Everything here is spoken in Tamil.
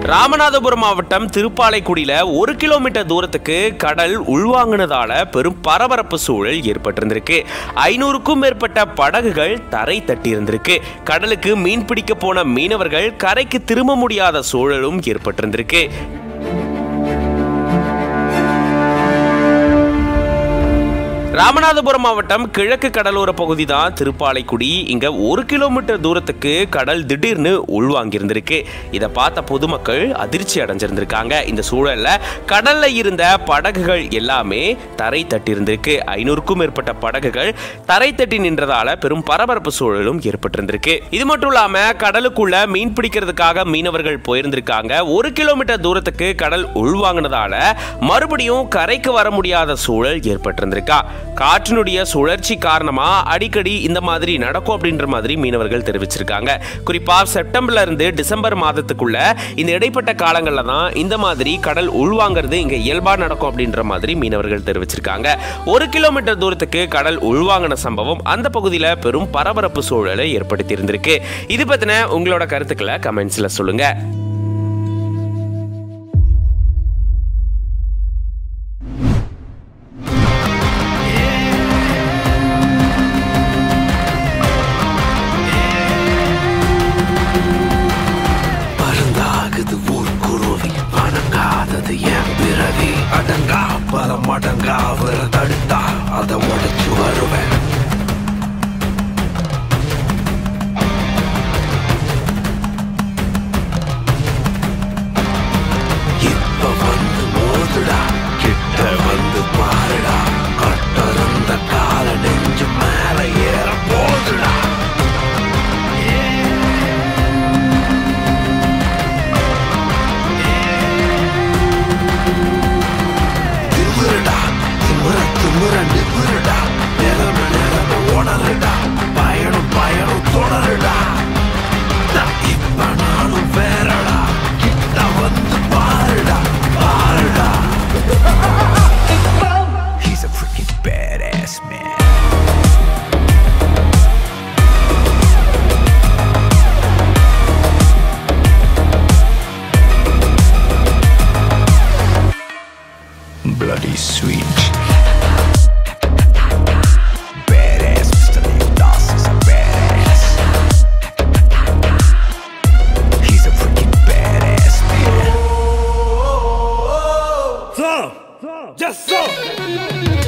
ராமநாதபுரம் மாவட்டம் திருப்பாலைக்குடியில 1 கிலோமீட்டர் தூரத்துக்கு கடல் உள்வாங்கினதால பெரும் பரபரப்பு சூழல் ஏற்பட்டிருந்திருக்கு. 500க்கும் மேற்பட்ட படகுகள் தரை தட்டி இருந்திருக்கு. கடலுக்கு மீன் பிடிக்க போன மீனவர்கள் கரைக்கு திரும்ப முடியாத சூழலும் ஏற்பட்டிருந்திருக்கு. ராமநாதபுரம் மாவட்டம் கிழக்கு கடலோர பகுதி தான் திருப்பாலைக்குடி. இங்க 1 கிலோமீட்டர் தூரத்துக்கு கடல் திடீர்னு உள்வாங்கியிருந்திருக்கு. இதை பார்த்த பொதுமக்கள் அதிர்ச்சி அடைஞ்சிருந்திருக்காங்க. இந்த சூழல்ல கடல்ல இருந்த படகுகள் எல்லாமே தரை தட்டி இருந்திருக்கு. 500க்கும் மேற்பட்ட படகுகள் தரை தட்டி நின்றதால பெரும் பரபரப்பு சூழலும் ஏற்பட்டிருந்திருக்கு. இது மட்டும் இல்லாம கடலுக்குள்ள மீன் பிடிக்கிறதுக்காக மீனவர்கள் போயிருந்திருக்காங்க. 1 கிலோமீட்டர் தூரத்துக்கு கடல் உள்வாங்கினதால மறுபடியும் கரைக்கு வர முடியாத சூழல் ஏற்பட்டிருந்திருக்கா. காற்றினுடைய சுழற்சி காரணமா அடிக்கடி இந்த மாதிரி நடக்கும் அப்படின்ற மாதிரி மீனவர்கள் தெரிவிச்சிருக்காங்க. குறிப்பா செப்டம்பர்ல இருந்து டிசம்பர் மாதத்துக்குள்ள இந்த இடைப்பட்ட காலங்கள்ல தான் இந்த மாதிரி கடல் உள்வாங்கிறது இங்க இயல்பா நடக்கும் அப்படின்ற மாதிரி மீனவர்கள் தெரிவிச்சிருக்காங்க. 1 கிலோமீட்டர் தூரத்துக்கு கடல் உள்வாங்கின சம்பவம் அந்த பகுதியில பெரும் பரபரப்பு சூழலை ஏற்படுத்தி இருந்திருக்கு. இது பத்தின உங்களோட கருத்துக்களை கமெண்ட்ஸ்ல சொல்லுங்க. அடங்கா பல மடங்கா அவர தடுத்தா அதை உடைச்சு வருவேன். இப்ப வந்து மோதுடா, கிட்ட வந்து பாருடா, கட்டருந்த கால நெஞ்சு மேல ஏற போதுடா. He's a freaking badass man. Bloody sweet. Just so.